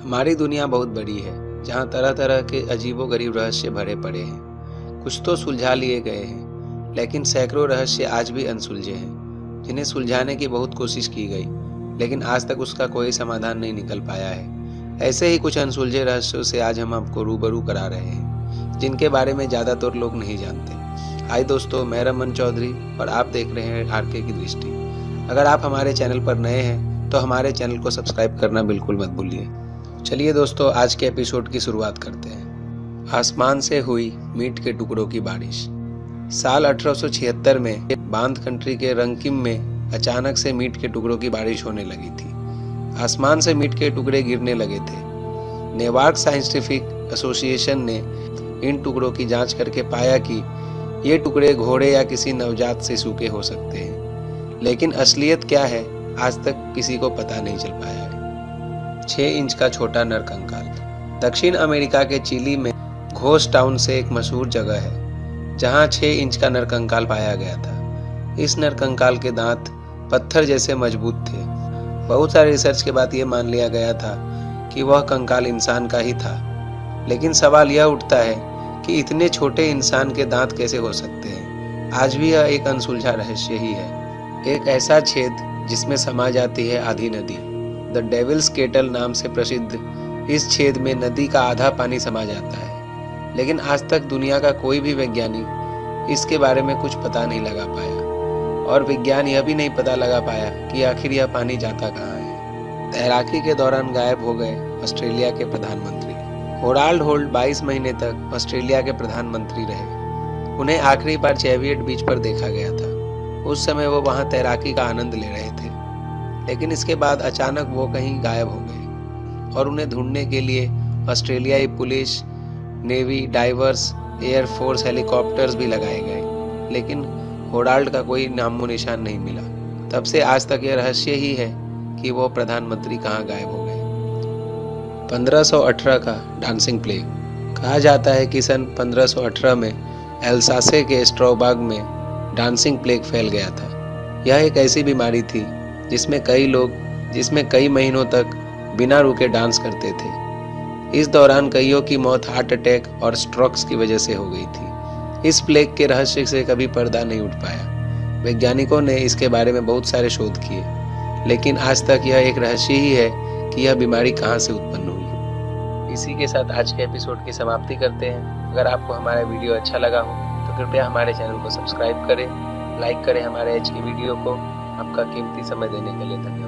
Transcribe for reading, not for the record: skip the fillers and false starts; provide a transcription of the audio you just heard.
हमारी दुनिया बहुत बड़ी है, जहाँ तरह तरह के अजीबोगरीब रहस्य भरे पड़े हैं। कुछ तो सुलझा लिए गए हैं, लेकिन सैकड़ों रहस्य आज भी अनसुलझे हैं, जिन्हें सुलझाने की बहुत कोशिश की गई, लेकिन आज तक उसका कोई समाधान नहीं निकल पाया है। ऐसे ही कुछ अनसुलझे रहस्यों से आज हम आपको रूबरू करा रहे हैं, जिनके बारे में ज़्यादातर लोग नहीं जानते। हाय दोस्तों, मैं रमन चौधरी और आप देख रहे हैं आरके की दृष्टि। अगर आप हमारे चैनल पर नए हैं तो हमारे चैनल को सब्सक्राइब करना बिल्कुल मत भूलिए। चलिए दोस्तों, आज के एपिसोड की शुरुआत करते हैं। आसमान से हुई मीट के टुकड़ों की बारिश। साल 1876 में बांध कंट्री के रंकिम में अचानक से मीट के टुकड़ों की बारिश होने लगी थी। आसमान से मीट के टुकड़े गिरने लगे थे। नेवार्क साइंटिफिक एसोसिएशन ने इन टुकड़ों की जांच करके पाया कि ये टुकड़े घोड़े या किसी नवजात शिशु के हो सकते हैं, लेकिन असलियत क्या है आज तक किसी को पता नहीं चल पाया है। 6 इंच का छोटा नरकंकाल। दक्षिण अमेरिका के चिली में घोस्ट टाउन से एक मशहूर जगह है, जहां 6 इंच का नरकंकाल पाया गया था। इस नरकंकाल के दांत पत्थर जैसे मजबूत थे। बहुत सारे रिसर्च के बाद ये मान लिया गया था कि वह कंकाल इंसान का ही था, लेकिन सवाल यह उठता है कि इतने छोटे इंसान के दांत कैसे हो सकते हैं। आज भी यह एक अनसुलझा रहस्य ही है। एक ऐसा छेद जिसमें समा जाती है आधी नदी। द डेविल्स केटल नाम से प्रसिद्ध इस छेद में नदी का आधा पानी समा जाता है, लेकिन आज तक दुनिया का कोई भी वैज्ञानिक इसके बारे में कुछ पता नहीं लगा पाया, और विज्ञान यह भी नहीं पता लगा पाया कि आखिर यह पानी जाता कहाँ है। तैराकी के दौरान गायब हो गए ऑस्ट्रेलिया के प्रधानमंत्री। होराल्ड होल्ट 22 महीने तक ऑस्ट्रेलिया के प्रधानमंत्री रहे। उन्हें आखिरी बार चेवियट बीच पर देखा गया था। उस समय वो वहाँ तैराकी का आनंद ले रहे थे, लेकिन इसके बाद अचानक वो कहीं गायब हो गए, और उन्हें ढूंढने के लिए ऑस्ट्रेलियाई police, navy, divers, air force helicopters भी लगाए गए, लेकिन होराल्ड का कोई नामो निशान नहीं मिला। तब से आज तक यह रहस्य ही है कि वो प्रधानमंत्री कहाँ गायब हो गए। 1518 का डांसिंग प्लेग। कहा जाता है कि सन 1518 में एल्सासे के स्ट्रॉबाग में डांसिंग प्लेग फैल गया था। यह एक ऐसी बीमारी थी जिसमें कई महीनों तक बिना रुके डांस करते थे। इस दौरान कईयों की मौत हार्ट अटैक और स्ट्रोक्स की वजह से हो गई थी। इस प्लेग के रहस्य से कभी पर्दा नहीं उठ पाया। वैज्ञानिकों ने इसके बारे में बहुत सारे शोध किए, लेकिन आज तक यह एक रहस्य ही है कि यह बीमारी कहाँ से उत्पन्न हुई। इसी के साथ आज के एपिसोड की समाप्ति करते हैं। अगर आपको हमारा वीडियो अच्छा लगा हो तो कृपया हमारे चैनल को सब्सक्राइब करें, लाइक करें हमारे आज की वीडियो को। आपका कीमती समय देने के लिए धन्यवाद।